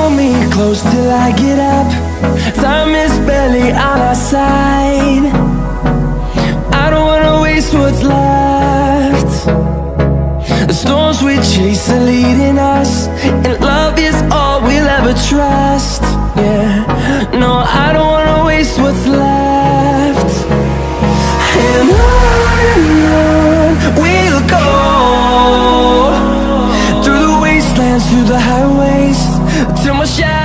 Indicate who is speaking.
Speaker 1: hold me close till I get up. Time is barely on our side. I don't wanna waste what's left. The storms we chase are leading us, and love is all we'll ever trust. Yeah, no, I don't wanna waste what's left. And on we'll go, through the wastelands, through the highways, till my shadow